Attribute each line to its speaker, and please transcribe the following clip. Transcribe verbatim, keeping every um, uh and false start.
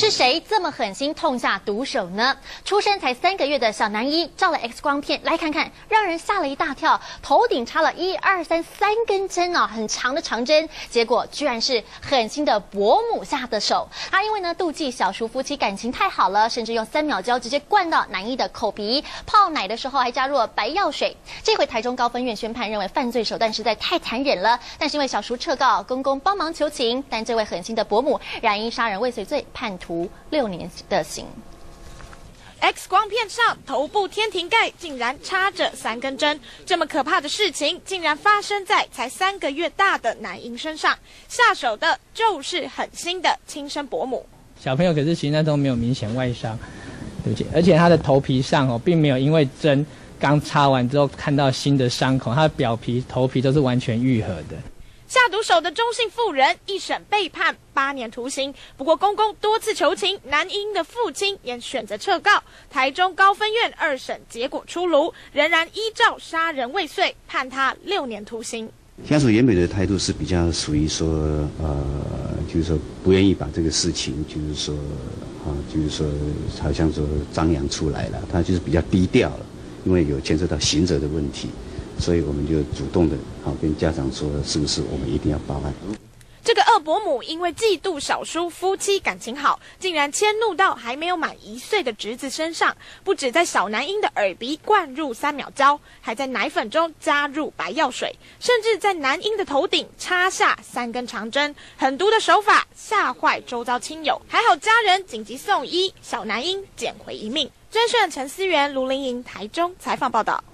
Speaker 1: 是谁这么狠心痛下毒手呢？出生才三个月的小男婴照了 X 光片，来看看，让人吓了一大跳。头顶插了一二三三根针啊，很长的长针，结果居然是狠心的伯母下的手。啊，因为呢妒忌小叔夫妻感情太好了，甚至用三秒胶直接灌到男婴的口鼻，泡奶的时候还加入了白药水。这回台中高分院宣判，认为犯罪手段实在太残忍了。但是因为小叔撤告，公公帮忙求情，但这位狠心的伯母染因杀人未遂罪判途六年的刑。
Speaker 2: X 光片上头部天庭盖竟然插着三根针，这么可怕的事情竟然发生在才三个月大的男婴身上，下手的就是狠心的亲生伯母。
Speaker 3: 小朋友可是其实那都没有明显外伤，对不起，而且他的头皮上哦，并没有因为针刚插完之后看到新的伤口，他的表皮、头皮都是完全愈合的。
Speaker 2: 下毒手的中姓妇人一审被判八年徒刑，不过公公多次求情，男婴的父亲也选择撤告。台中高分院二审结果出炉，仍然依照杀人未遂判他六年徒刑。
Speaker 4: 家属原本的态度是比较属于说，呃，就是说不愿意把这个事情，就是说，啊，就是说好像说张扬出来了，他就是比较低调了，因为有牵涉到刑责的问题。所以我们就主动的，好跟家长说，是不是我们一定要报案？
Speaker 2: 这个二伯母因为嫉妒小叔夫妻感情好，竟然迁怒到还没有满一岁的侄子身上，不止在小男婴的耳鼻灌入三秒胶，还在奶粉中加入白药水，甚至在男婴的头顶插下三根长针，狠毒的手法吓坏周遭亲友，还好家人紧急送医，小男婴捡回一命。甄选陈思源、卢林莹台中采访报道。